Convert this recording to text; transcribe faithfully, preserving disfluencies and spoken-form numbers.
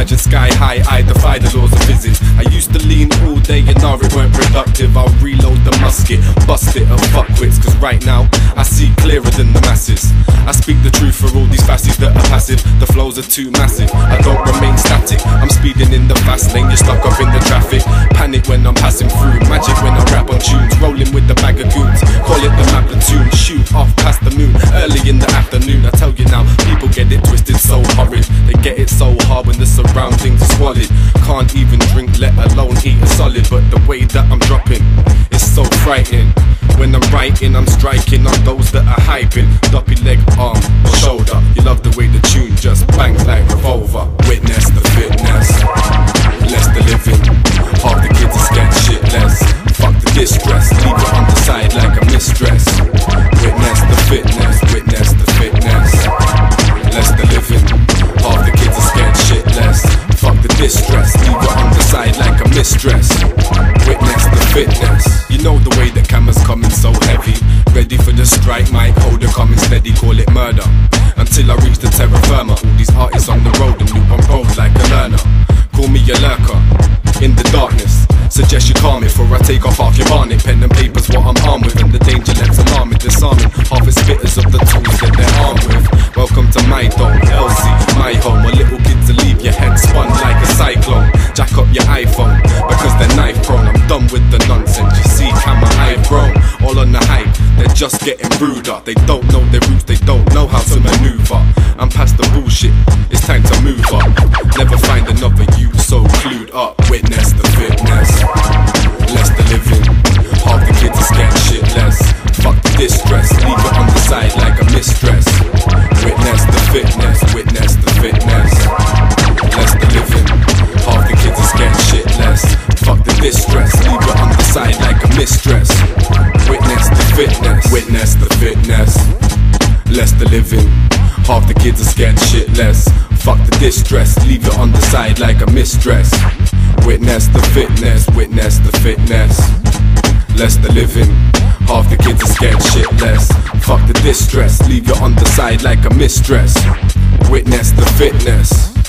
imagine sky high, I defy the laws of physics. I used to lean all day and now it weren't productive. I'll reload the musket, bust it and fuck wits. Cause right now, I see clearer than the masses. I speak the truth for all these fascists that are passive. The flows are too massive, I don't remain static. I'm speeding in the fast lane, you're stuck up in the traffic. Panic when I'm passing through, magic when I rap on tunes. Rolling with the bag of goons, call it the map platoon. Shoot off past the moon, early in the afternoon. I tell you now, people get it twisted so horrid. They get it so hard when the surroundings are squalid. Can't even drink, let alone eat a solid. But the way that I'm dropping, it's so frightening. When I'm writing, I'm striking on those that are hyping. Doppy leg, arm, or shoulder. You love the way the tune just bangs like revolver. Witness the fitness, less the living. Half the kids are scared shitless. Fuck the distress, leave it on the side like a mistress. Witness the fitness, witness the fitness, less the living. Half the kids are scared shitless. Fuck the distress, leave it on the side like a mistress. Witness the fitness. You know the way that cameras coming so heavy. Ready for the strike, mic holder coming steady, call it murder. Until I reach the terra firma. All these artists on the road and you on road like a learner. Call me a lurker in the darkness. Suggest you calm it, for I take off half your barnet. Pen and paper's what I'm armed with, and the danger lets alarming, disarming. Half is spitters of the tools that they're armed with. Welcome to my dome, L C, my home. Where little kids to leave your head spun like a cyclone. Jack up your iPhone, because they're knife prone. I'm done with the nonsense, you see how my I've grown. All on the hype, they're just getting ruder. They don't know their roots, they don't know how to maneuver. I'm past the bullshit, it's time to move up. Never find another you so clued up. Witness the fitness, less the living. Half the kids are scared shitless. Fuck the distress, leave it on the side like a mistress. Witness the fitness, witness the fitness, less the living. Half the kids are scared shitless. Fuck the distress, leave it on the side like a mistress. Witness the fitness, witness the fitness, less the living. Half the kids are scared shitless. Fuck the distress, leave it on the side like a mistress. Witness the fitness, witness the fitness, less the living. Half the kids are scared shitless. Fuck the distress, leave it on the side like a mistress. Witness the fitness.